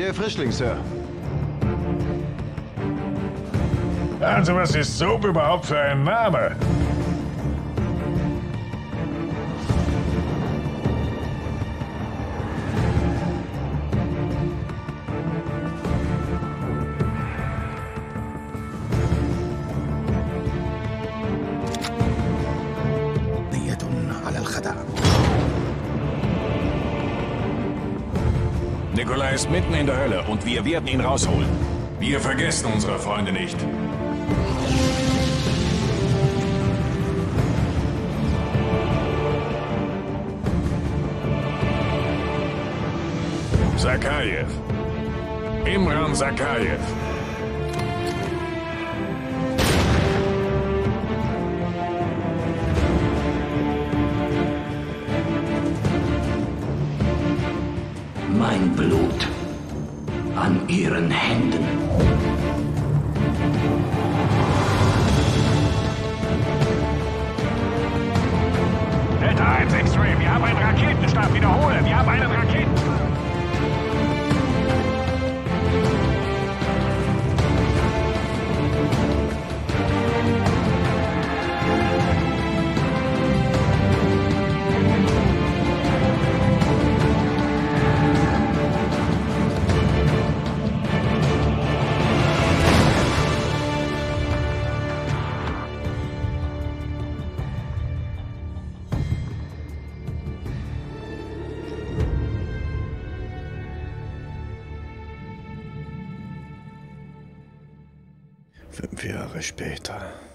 Der Frischling, Sir. Also, was ist Soap überhaupt für ein Name? Nikolai ist mitten in der Hölle und wir werden ihn rausholen. Wir vergessen unsere Freunde nicht. Sakajew. Imran Sakajew. Mein Blut an ihren Händen. Delta 1 X-Ray, wir haben einen Raketenstart. Wiederhole, wir haben einen Raketenstart. Fünf Jahre später.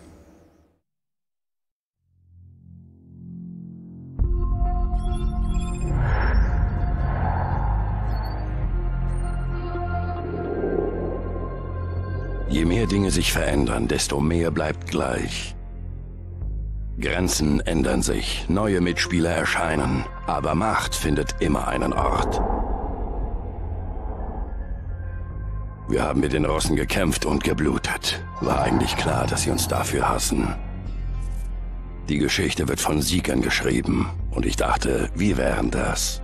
Je mehr Dinge sich verändern, desto mehr bleibt gleich. Grenzen ändern sich, neue Mitspieler erscheinen, aber Macht findet immer einen Ort. Wir haben mit den Russen gekämpft und geblutet. War eigentlich klar, dass sie uns dafür hassen. Die Geschichte wird von Siegern geschrieben und ich dachte, wir wären das.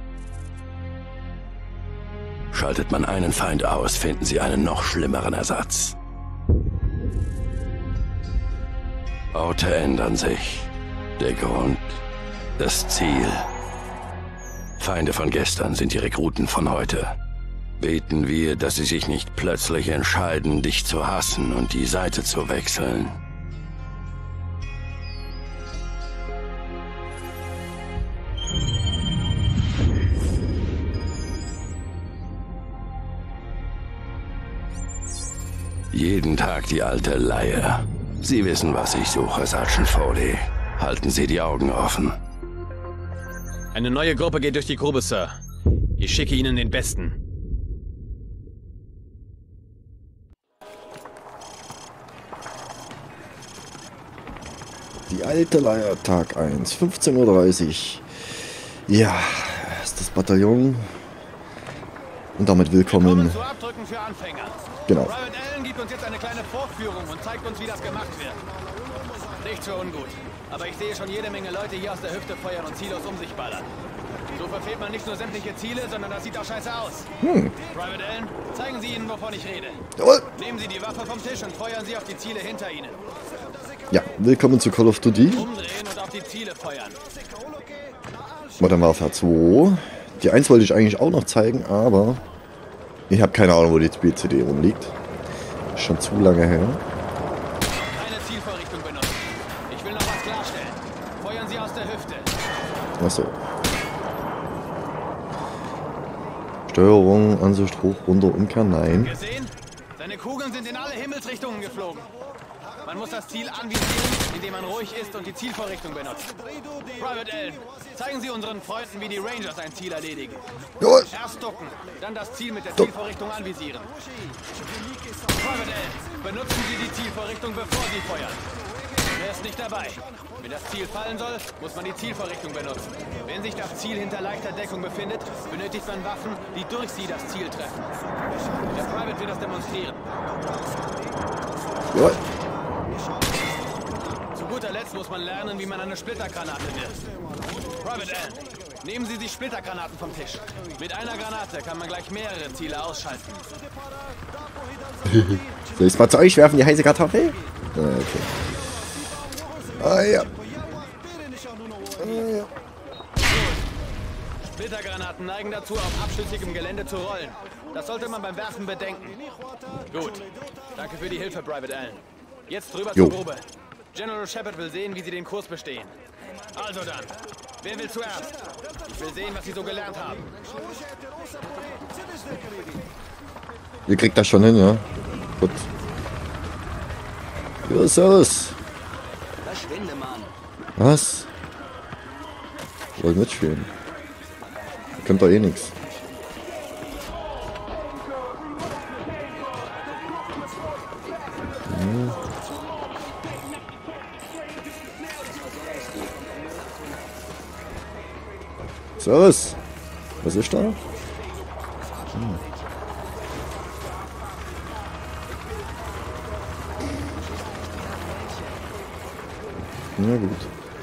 Schaltet man einen Feind aus, finden sie einen noch schlimmeren Ersatz. Orte ändern sich. Der Grund, das Ziel. Feinde von gestern sind die Rekruten von heute. Beten wir, dass sie sich nicht plötzlich entscheiden, dich zu hassen und die Seite zu wechseln. Jeden Tag die alte Leier. Sie wissen, was ich suche, Sergeant Foley. Halten Sie die Augen offen. Eine neue Gruppe geht durch die Grube, Sir. Ich schicke Ihnen den Besten. Die alte Leier, Tag 1, 15:30 Uhr. Ja, ist das Bataillon. Und damit willkommen. Zu Abdrücken für Anfänger. Genau. Private Allen gibt uns jetzt eine kleine Vorführung und zeigt uns, wie das gemacht wird. Nicht so ungut. Aber ich sehe schon jede Menge Leute hier aus der Hüfte feuern und ziellos um sich ballern. So verfehlt man nicht nur sämtliche Ziele, sondern das sieht auch scheiße aus. Private Allen, zeigen Sie ihnen, wovon ich rede. Jawohl. Nehmen Sie die Waffe vom Tisch und feuern Sie auf die Ziele hinter Ihnen. Ja, willkommen zu Call of Duty. Umdrehen und auf die Ziele feuern. Modern Warfare 2. Die 1 wollte ich eigentlich auch noch zeigen, aber ich habe keine Ahnung, wo die Spiel-CD rumliegt. Schon zu lange her. Keine Zielvorrichtung benutzen. Ich will noch was klarstellen. Feuern Sie aus der Hüfte. Achso. Steuerung, Ansicht hoch, runter, Umkehr, nein. Gesehen? Seine Kugeln sind in alle Himmelsrichtungen geflogen. Man muss das Ziel anvisieren, indem man ruhig ist und die Zielvorrichtung benutzt. Private Allen, zeigen Sie unseren Freunden, wie die Rangers ein Ziel erledigen. Jawohl. Erst ducken, dann das Ziel mit der Zielvorrichtung anvisieren. Private Allen, benutzen Sie die Zielvorrichtung, bevor Sie feuern. Wer ist nicht dabei? Wenn das Ziel fallen soll, muss man die Zielvorrichtung benutzen. Wenn sich das Ziel hinter leichter Deckung befindet, benötigt man Waffen, die durch sie das Ziel treffen. Der Private wird das demonstrieren. Jawohl. Zu guter Letzt muss man lernen, wie man eine Splittergranate wirft. Private Allen, Nehmen Sie die Splittergranaten vom Tisch. Mit einer Granate kann man gleich mehrere Ziele ausschalten. Soll ich es mal zu euch werfen, die heiße Kartoffel? Okay. Ah ja. Splittergranaten neigen dazu, auf abschüssigem Gelände zu rollen. Das sollte man beim Werfen bedenken. Gut. Danke für die Hilfe, Private Allen. Jetzt rüber zur Grube. General Shepard will sehen, wie Sie den Kurs bestehen. Also dann. Wer will zuerst? Ich will sehen, was Sie so gelernt haben. Ihr kriegt das schon hin, ja? Gut. Ja, servus. Verschwinde, Mann. Was? Wollt mitspielen? Ihr könnt doch eh nix. Servus. Was ist da? Na gut.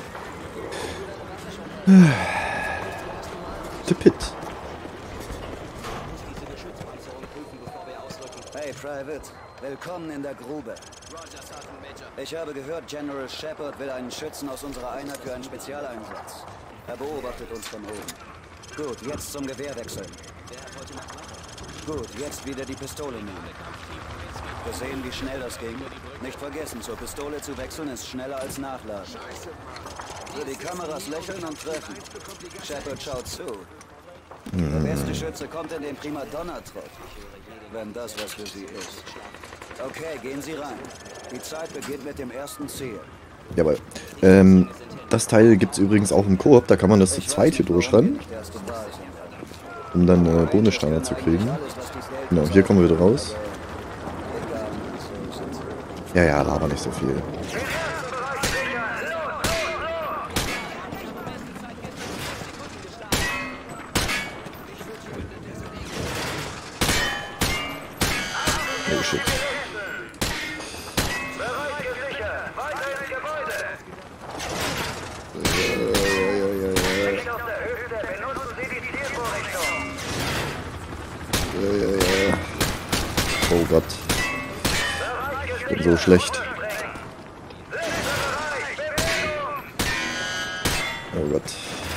The Pit. Hey, Private. Willkommen in der Grube. Ich habe gehört, General Shepard will einen Schützen aus unserer Einheit für einen Spezialeinsatz. Er beobachtet uns von oben. Gut, jetzt zum Gewehr wechseln. Gut, jetzt wieder die Pistole nehmen. Gesehen, wie schnell das ging? Nicht vergessen, zur Pistole zu wechseln ist schneller als Nachladen. Für die Kameras lächeln und treffen. Shepard schaut zu. Der beste Schütze kommt in den Primadonna-Trott. Wenn das was für Sie ist. Okay, gehen Sie rein. Die Zeit beginnt mit dem ersten Ziel. Jawohl. Das Teil gibt es übrigens auch im Koop. Da kann man das zu zweit hier durchrennen. Um dann Bonussteine zu kriegen. Genau, hier kommen wir wieder raus. Ja, ja, laber nicht so viel. Oh shit. Oh Gott. Ich bin so schlecht. Oh Gott.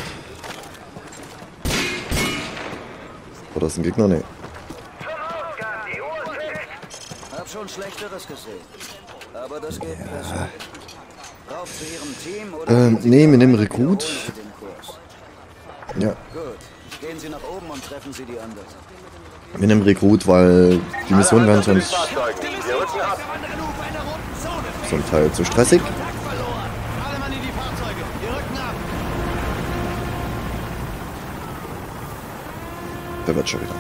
Oh, das ist ein Gegner? Nee. Hab schon Schlechteres gesehen. Aber das geht besser. Rauf zu Ihrem Team oder... Nee, wir nehmen Rekrut. Ja. Gut. Gehen Sie nach oben und treffen Sie die anderen. Wir nehmen Rekrut, weil die Mission war anscheinend zum Teil zu stressig. Der wird schon wieder.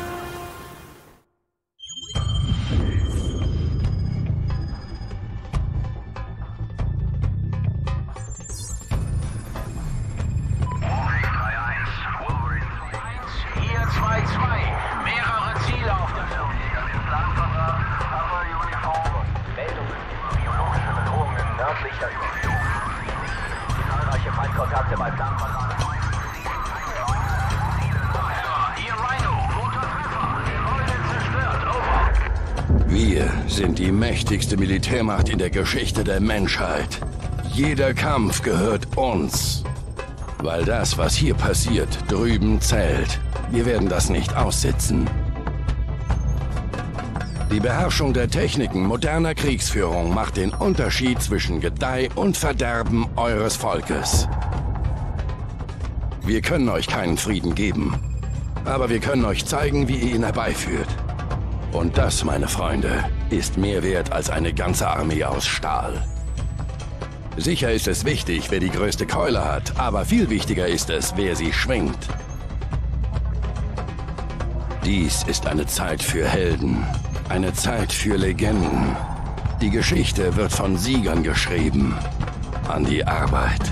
Wir sind die mächtigste Militärmacht in der Geschichte der Menschheit. Jeder Kampf gehört uns. Weil das, was hier passiert, drüben zählt. Wir werden das nicht aussitzen. Die Beherrschung der Techniken moderner Kriegsführung macht den Unterschied zwischen Gedeih und Verderben eures Volkes. Wir können euch keinen Frieden geben, aber wir können euch zeigen, wie ihr ihn herbeiführt. Und das, meine Freunde, ist mehr wert als eine ganze Armee aus Stahl. Sicher ist es wichtig, wer die größte Keule hat, aber viel wichtiger ist es, wer sie schwingt. Dies ist eine Zeit für Helden, eine Zeit für Legenden. Die Geschichte wird von Siegern geschrieben. An die Arbeit.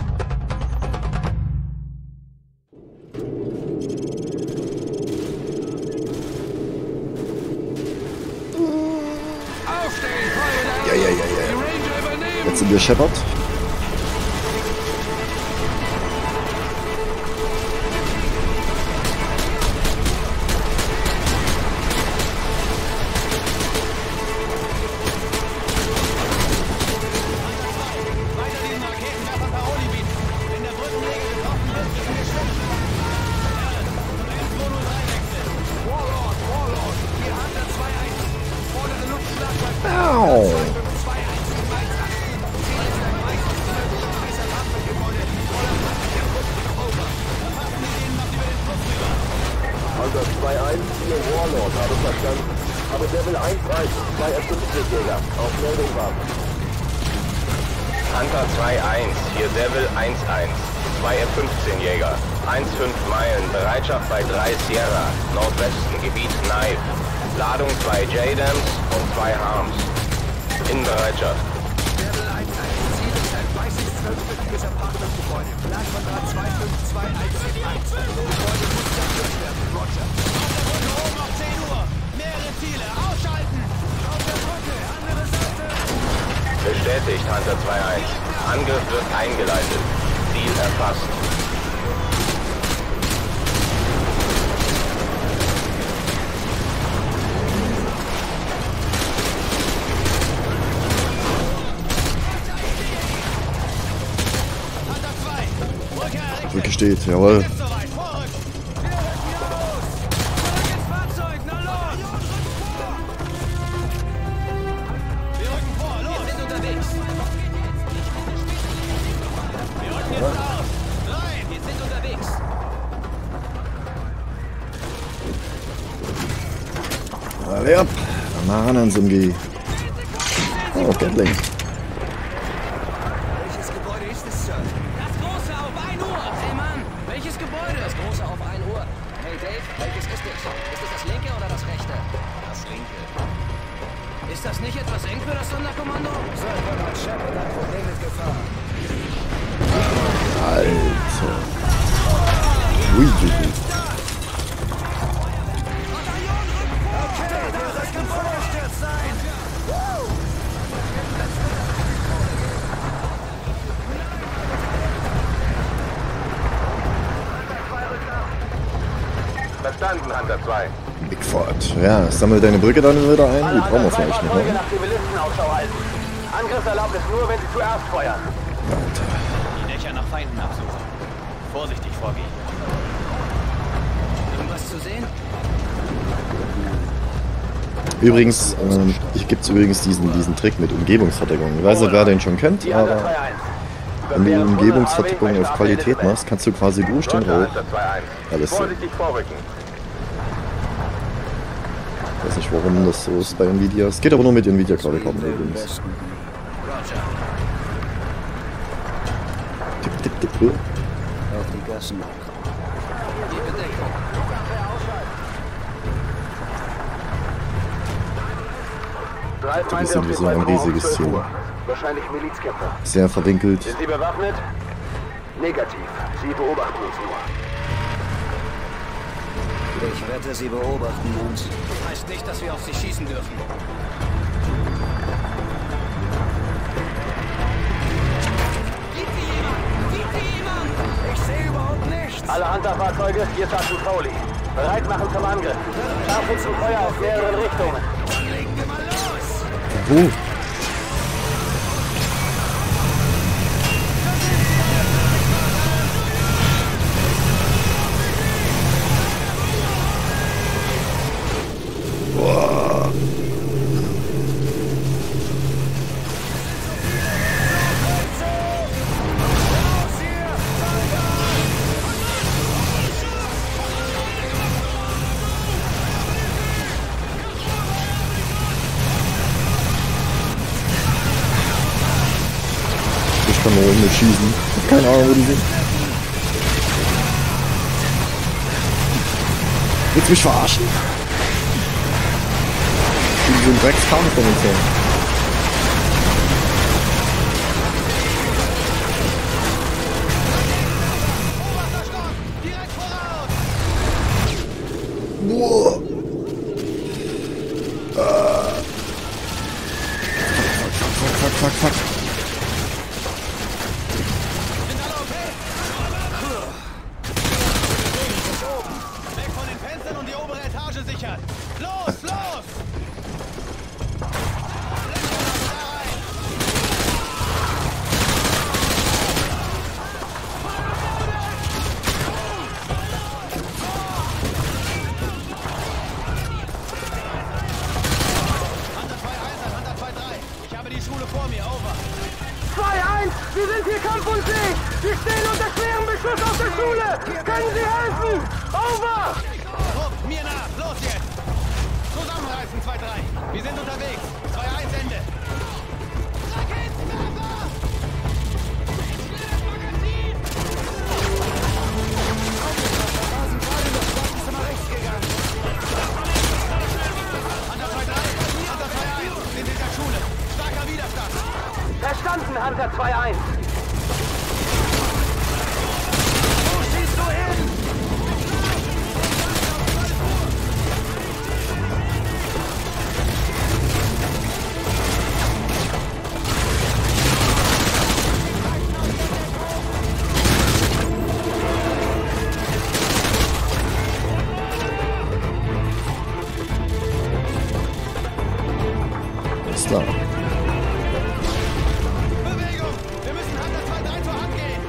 Jetzt sind wir Shepard. Hunter 2-1, hier Warlord, habe verstanden. Aber Devil 1-1, 2 F-15-Jäger. Auf Meldung warten. Hunter 2-1, hier Devil 1-1, 2 F-15-Jäger. 1,5 Meilen, Bereitschaft bei 3 Sierra, Nordwesten, Gebiet Knife. Ladung 2 J-Dams und 2 Harms. In Bereitschaft. Devil 1-1, Ziel ist ein weißes 12-stöckiges Apartmentgebäude. Planquadrat 25211. Gebäude muss zerstört werden. Roger. Auf der Brücke oben auf 10 Uhr. Mehrere Ziele. Ausschalten. Auf der Brücke. Andere Seite. Bestätigt, Hunter 2-1. Angriff wird eingeleitet. Ziel erfasst. Brücke steht, jawohl. Alle ab! Bananen sind die. Oh, Gatling. Welches Gebäude ist es, Sir? Das große auf 1 Uhr! Hey Mann, welches Gebäude? Das große auf 1 Uhr. Hey Dave, welches ist es? Ist es das linke oder das rechte? Das linke. Ist das nicht etwas eng für das Sonderkommando? Sir, Shepard hat Problem mit Gefahr. Alter. Ui, ui, ui. Verstanden, Hunter 2. Bigfoot. Ja, sammel deine Brücke dann wieder ein. Die brauchen wir vielleicht noch. Nach Zivilisten Ausschau halten. Angriffserlaubnis nur, wenn sie zuerst feuern. Alter. Die Dächer nach Feinden absuchen. Vorsichtig vorgehen. Irgendwas zu sehen? Übrigens, hier gibt es übrigens diesen Trick mit Umgebungsverdeckung. Ich weiß nicht, wer den schon kennt, aber wenn du Umgebungsverdeckung auf Qualität machst, kannst du quasi durch den Rauch alles sehen. Vorsichtig vorrücken. Ich weiß nicht, warum das so ist bei Nvidia. Es geht aber nur mit Nvidia-Grafikkarten übrigens. Tipp, tipp, tipp. Auf die Gassen. Die Bedeckung. Das ist sowieso ein riesiges Ziel. Wahrscheinlich Milizkämpfer. Sehr verwinkelt. Sind Sie bewaffnet? Negativ. Sie beobachten uns nur. Ich wette, sie beobachten uns. Heißt nicht, dass wir auf sie schießen dürfen. Gibt sie jemand? Gibt sie jemand? Ich sehe überhaupt nichts. Alle Hunter-Fahrzeuge, hier Sergeant Crowley. Bereit machen zum Angriff. Scharfschützenfeuer aus mehreren Richtungen. Dann legen wir mal los. Wo? Boah. Ich kann nur mit schießen. Keine Ahnung, wo die sind. Willst du mich verarschen? Die sind Dreckskartenkonvention. Direkt voraus. Boah. Fuck. Weg von den Fenstern und die obere Etage sichern. Los, los! Ich habe die Schule vor mir, over. 2-1! Wir sind hier kampfunfähig! Wir stehen unter schwerem Beschuss auf der Schule! Können Sie helfen? Over! Trupp, Wir sind unterwegs. 2-1 Ende. Raketenwerfer! Rasenfall, rechts gegangen. Hunter 2-3, Hunter 2-1. Sind in der Schule. Starker Widerstand. Verstanden, Hunter 2-1. Wo schießt du hin? Ist klar. Bewegung! Wir müssen Hunter 2-3 zur Hand gehen!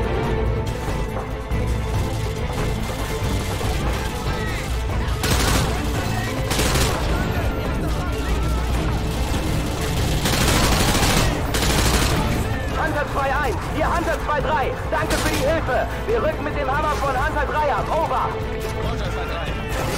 Hunter 2-1, hier Hunter 2-3. Danke für die Hilfe. Wir rücken mit dem Hammer von Hunter 3 ab. Over. Roger 2-3.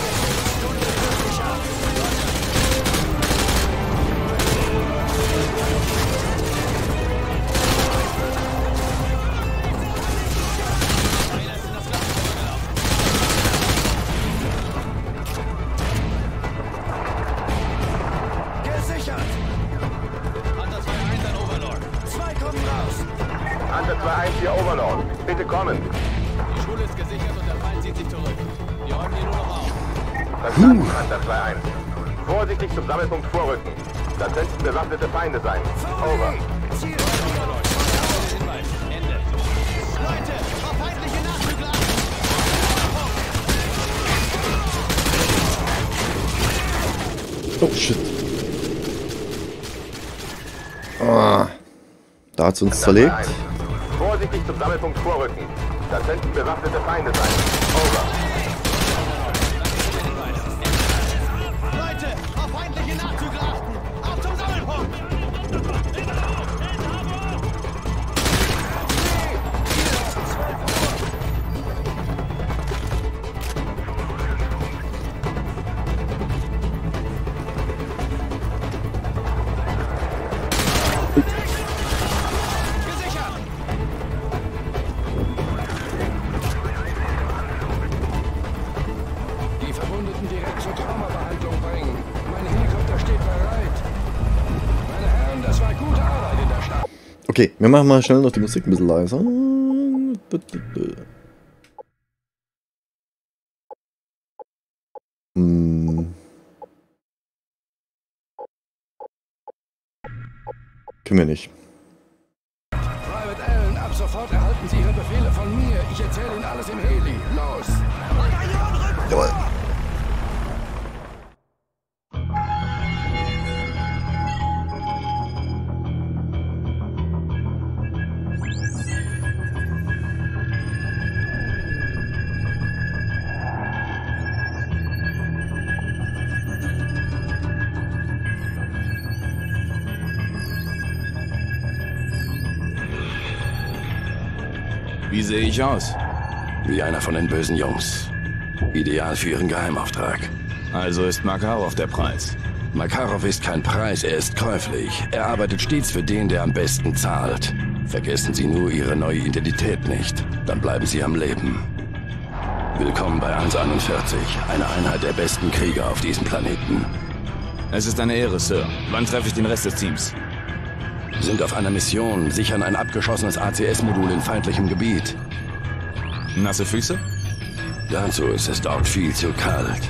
Gesichert! Hunter 2-1 an Overlord. 2 kommen raus. Hunter 2-1 hier Overlord. Bitte kommen. Die Schule ist gesichert und der Feind zieht sich zurück. Wir räumen hier nur noch auf. Verstanden, Hunter 2-1. Vorsichtig zum Sammelpunkt vorrücken. Das könnten bewaffnete Feinde sein. Over. Ziel Overlord. Hinweis. Ende. Leute, auf feindliche Nachzügler achten. Oh shit. Ah, da hat's uns zerlegt. Vorsichtig zum Sammelpunkt vorrücken. Das könnten bewaffnete Feinde sein. Over. Leute, auf feindliche Nachzügler achten. Auf zum Sammelpunkt. Gesichert. Die Verwundeten direkt zur Traumabehandlung bringen. Mein Helikopter steht bereit. Meine Herren, das war gute Arbeit in der Stadt. Okay, wir machen mal schnell noch die Musik ein bisschen leiser. Können wir nicht. Private Allen, ab sofort erhalten Sie Ihre Befehle von mir. Ich erzähle Ihnen alles im Heli. Los! Jawohl. Wie sehe ich aus? Wie einer von den bösen Jungs. Ideal für ihren Geheimauftrag. Also ist Makarov der Preis. Makarov ist kein Preis, er ist käuflich. Er arbeitet stets für den, der am besten zahlt. Vergessen Sie nur Ihre neue Identität nicht. Dann bleiben Sie am Leben. Willkommen bei 141, einer Einheit der besten Krieger auf diesem Planeten. Es ist eine Ehre, Sir. Wann treffe ich den Rest des Teams? Sind auf einer Mission, sichern ein abgeschossenes ACS-Modul in feindlichem Gebiet. Nasse Füße? Dazu ist es dort viel zu kalt.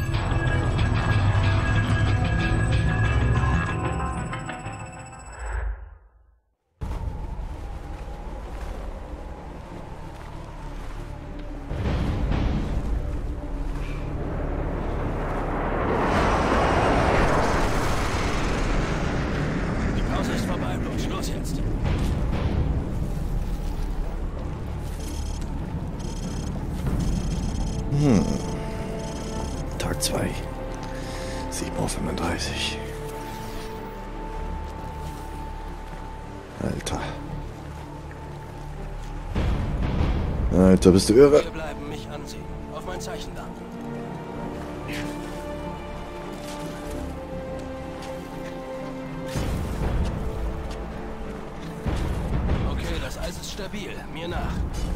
Tag 2. 7:35 Uhr. Alter. Alter, bist du irre? Wir bleiben mich ansehen. Auf mein Zeichen warten. stabil. Mir nach.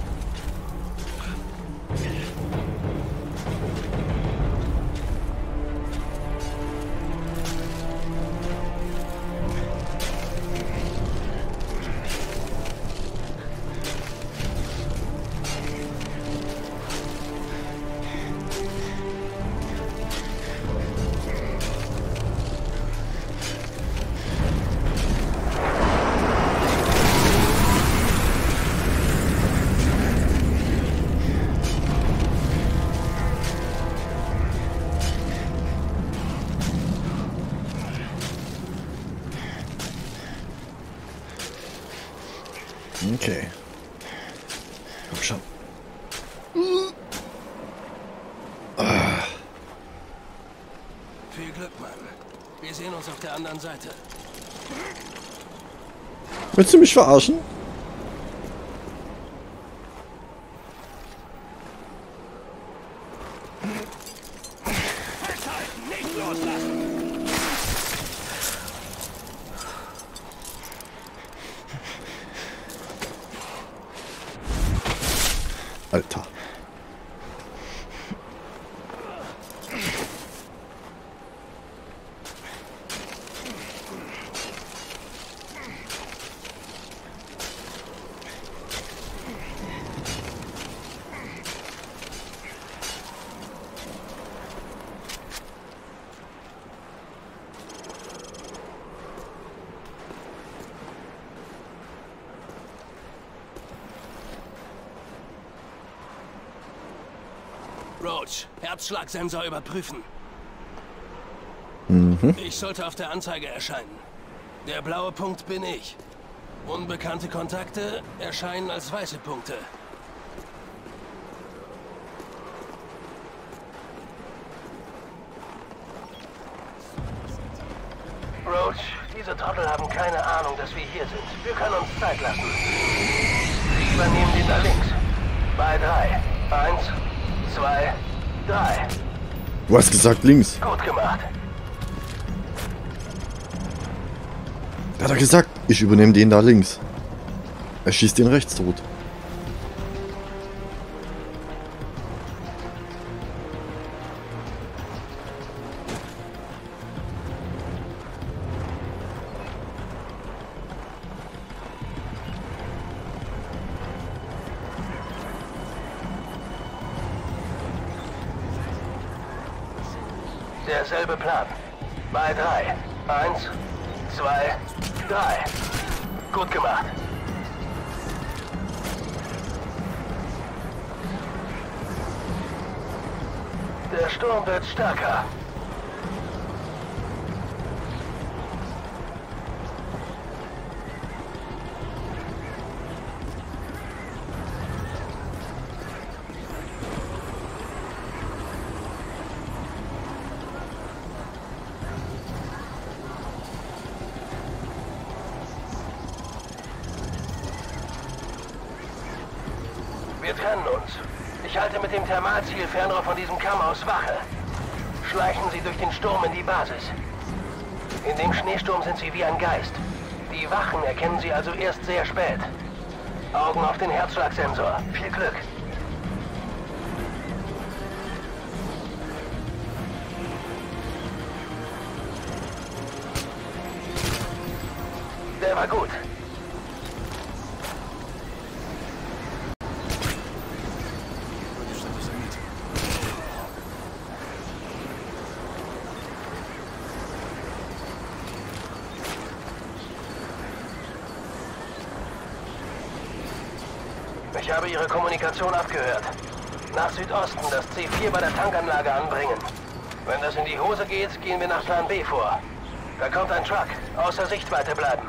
Okay. Komm schon. Viel Glück, Mann. Wir sehen uns auf der anderen Seite. Willst du mich verarschen? Festhalten, nicht loslassen! Alter. Roach, Herzschlagsensor überprüfen. Ich sollte auf der Anzeige erscheinen. Der blaue Punkt bin ich. Unbekannte Kontakte erscheinen als weiße Punkte. Roach, diese Trottel haben keine Ahnung, dass wir hier sind. Wir können uns Zeit lassen. Sie übernehmen den da links. Bei 3. 1, 2, 3. Du hast gesagt links. Gut gemacht. Da hat er gesagt, ich übernehme den da links. Er schießt den rechts tot. Derselbe Plan. Bei 3. 1, 2, 3. Gut gemacht. Der Sturm wird stärker. Wir trennen uns. Ich halte mit dem Thermalziel Fernrohr von diesem Kamm aus Wache. Schleichen Sie durch den Sturm in die Basis. In dem Schneesturm sind Sie wie ein Geist. Die Wachen erkennen Sie also erst sehr spät. Augen auf den Herzschlagsensor. Viel Glück. Der war gut. Ich habe Ihre Kommunikation abgehört. Nach Südosten das C4 bei der Tankanlage anbringen. Wenn das in die Hose geht, gehen wir nach Plan B vor. Da kommt ein Truck. Außer Sichtweite bleiben.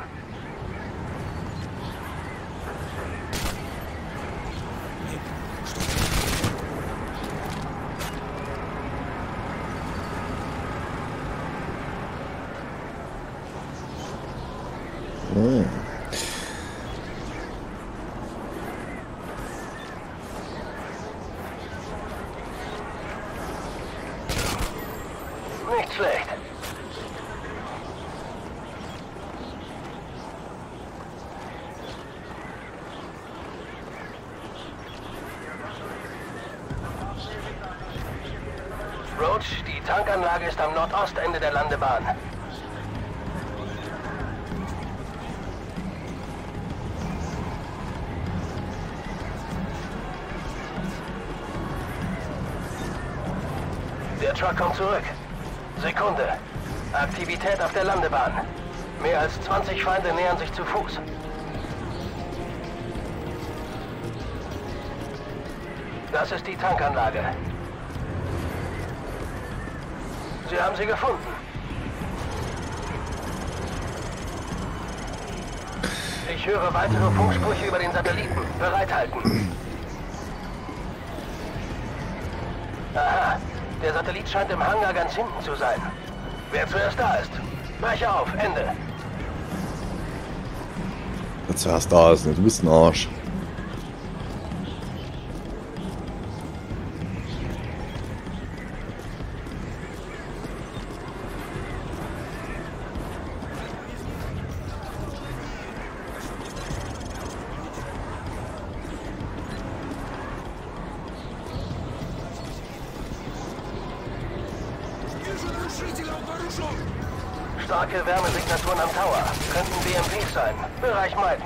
Nicht schlecht. Roach, die Tankanlage ist am Nordostende der Landebahn. Der Truck kommt zurück. Sekunde. Aktivität auf der Landebahn. Mehr als 20 Feinde nähern sich zu Fuß. Das ist die Tankanlage. Sie haben sie gefunden. Ich höre weitere Funksprüche über den Satelliten. Bereithalten. Aha. Der Satellit scheint im Hangar ganz hinten zu sein. Wer zuerst da ist, breche auf. Ende. Wer zuerst da ist, ne? Du bist ein Arsch. Starke Wärmesignaturen am Tower. Könnten BMPs sein. Bereich meiden.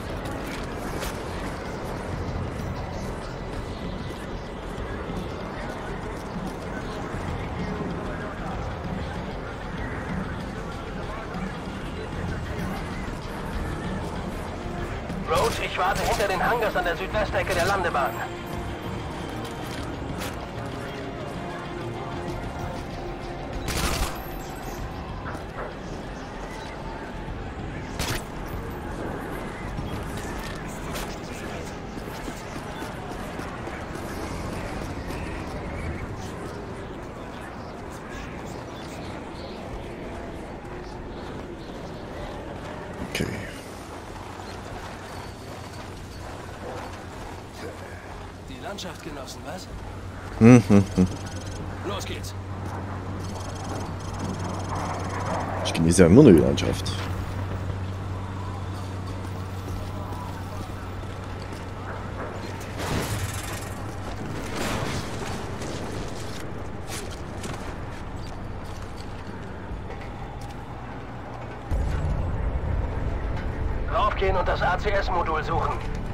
Roach, ich warte hinter den Hangars an der Südwestecke der Landebahn. Landschaft genossen, was? Los geht's. Ich genieße ja immer nur die Landschaft. Raufgehen und das ACS-Modul suchen.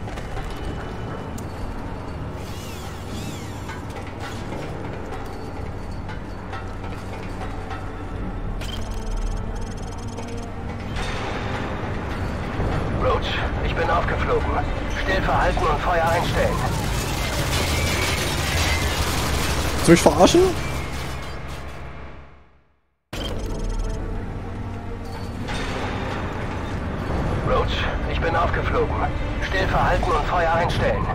Ich bin aufgeflogen. Still verhalten und Feuer einstellen. Willst du mich verarschen? Roach, ich bin aufgeflogen. Still verhalten und Feuer einstellen.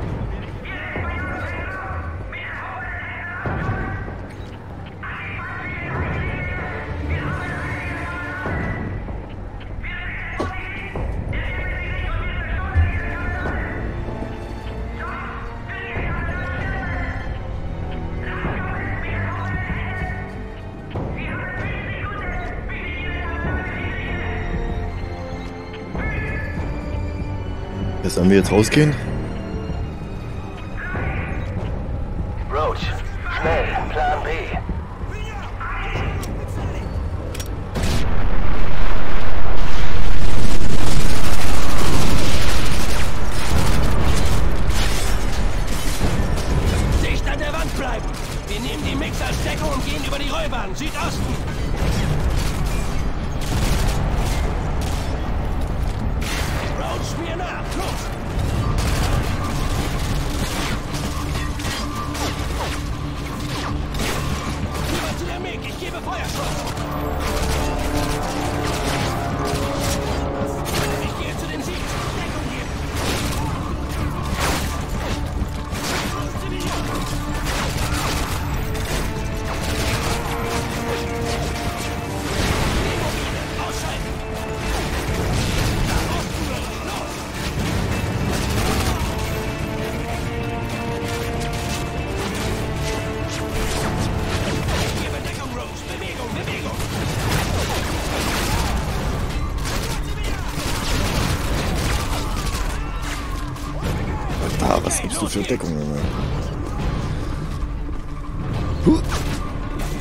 Sollen wir jetzt rausgehen? Roach, schnell, Plan B. Dicht an der Wand bleiben. Wir nehmen die Mix als Deckung und gehen über die Rollbahn, Südosten. Roach, mir nach, los! Rüber zu der Mig, ich gebe Feuerschutz. Ich gehe zu den Siegen. Deckung geben. Ausschalten. Was gibst du für Deckung, Junge?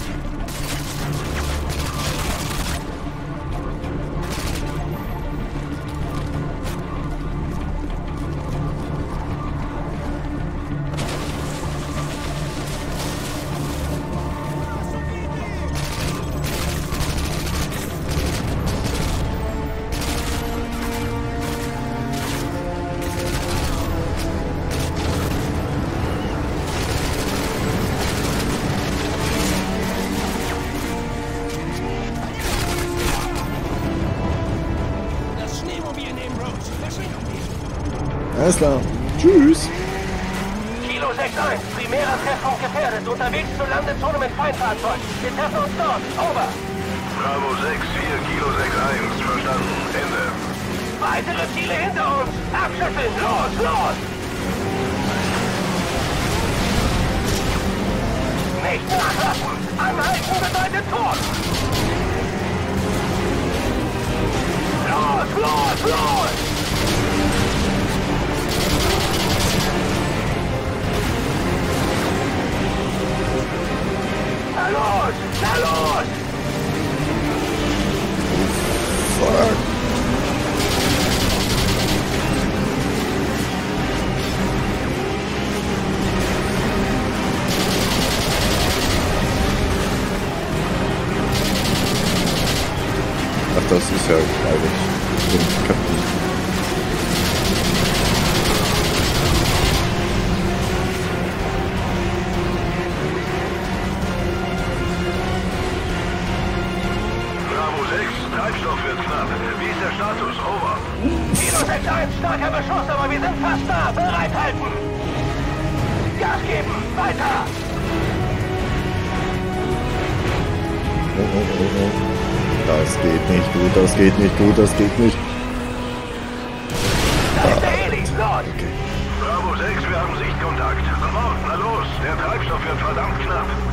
Alles klar. Tschüss. Kilo 6-1, primärer Treffpunkt gefährdet. Unterwegs zur Landezone mit Feindfahrzeug. Wir treffen uns dort. Over. Bravo 6, 4, Kilo 6-1. Verstanden. Ende. Weitere Ziele hinter uns. Abschütteln. Los, los. Nicht nachlassen. Anhalten bedeutet Tod. Los, los, los. Na los, na los. Fuck. Ach, das ist ja eigentlich den Captain. Bravo 6, Treibstoff wird knapp. Wie ist der Status? Over. Kilo 6-1, starker Beschuss, aber wir sind fast da. Bereithalten. Gas geben. Weiter. Oh, oh, oh, oh. Das geht nicht gut, das geht nicht gut, das geht nicht. Da ist der Heli. Los. Bravo 6, wir haben Sichtkontakt. Sofort, na los. Der Treibstoff wird verdammt knapp.